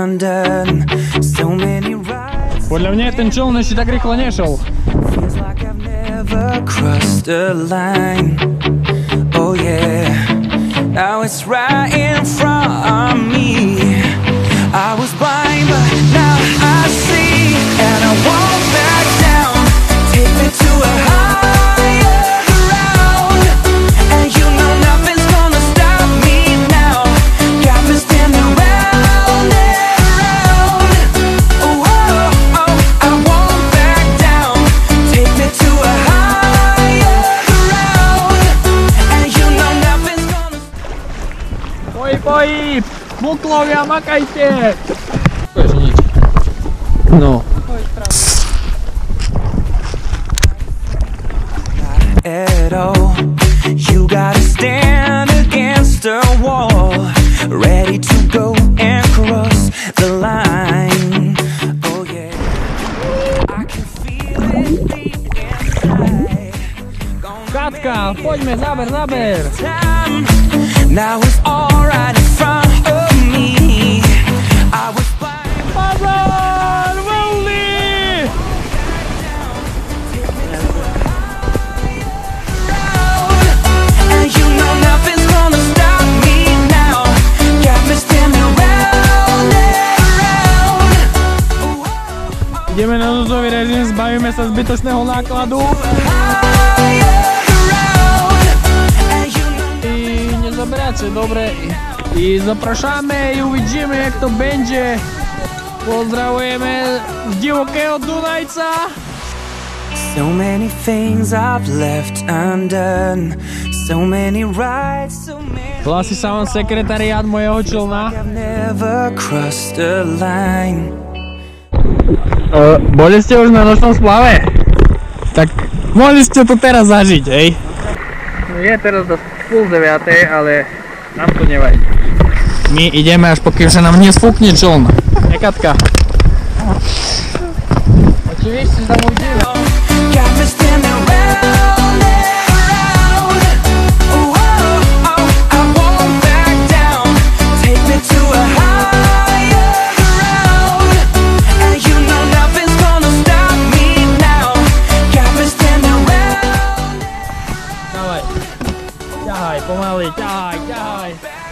undone. So many rides. Podľa mňa ten čln ešte tak rýchlo nešiel. Feels like I've never crossed a line. Oh yeah, now it's right in front of me. I was blind, but now I see, and I won't back down. Take me to a higher ground, and you know nothing's gonna stop me now. Got me standing round and round. Oh, oh, oh, I won't back down. Take me to a higher ground, and you know nothing's gonna stop. Pojí, buklovia, makajte! Povieš nič. No. At all, you gotta stand against a wall, ready to go and cross the line. Oh yeah, I can feel it deep inside. Katka, poďme, záber! Time, now it's all right in front of me. I was blind. Pozor, vlny! And you know nothing's gonna stop me now. Got me standing round and round. Ideme na núdzový režim, zbavíme sa zbytočného nákladu. I nezabrać, dobre. I zapraszamy i uwidzimy, jak to będzie. Pozdravujeme z divokého Dunajca. So many things I've left undone. So many rides, so many. Hlási sa vám sekretariát mojeho člna. I've never crossed a line. Boli ste už na nočnom splave? Tak mohli ste to teraz zažiť, hej? Je teraz do 8:30, ale nám to nevadí. My ideme až pokým sa nám nesfúkne čln. Katka. Oczywiście, že tam uvidíme. Got me standing round and round. Oh, oh, oh, I won't back down. Take me to a higher ground, and you know nothing's gonna stop me now. Got me standing round. Dávaj. Ťahaj, pomaly, ťahaj.